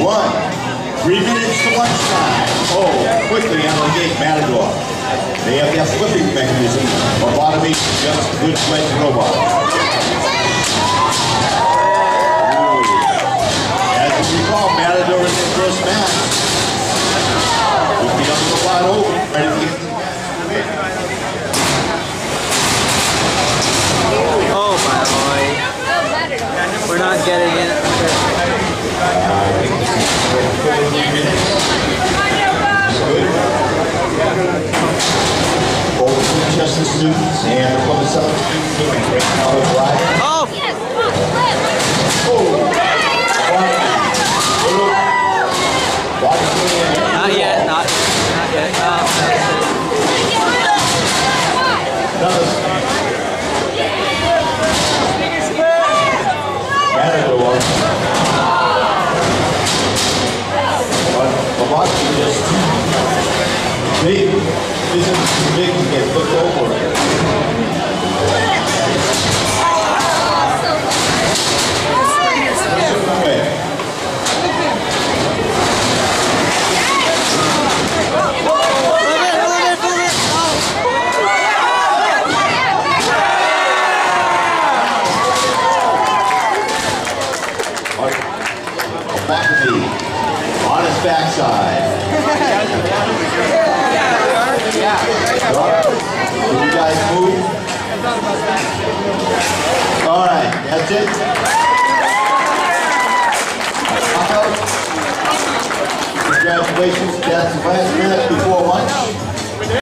1. 3 minutes to lunchtime. Oh, quickly out of the gate, Matador. They have their flipping mechanism. Robotics is just a good wedge robot. As you recall, Matador in their first match. Would be up the wide open, ready to get oh my boy. We're not getting it. Both Winchester students and from the South students. Oh! Yes, come on, flip! Not yet, not yet. Matador. Robotics is just big. This is too big to get flipped over. On his backside. Can you guys move? All right, that's it. Congratulations, that's the last minute before lunch.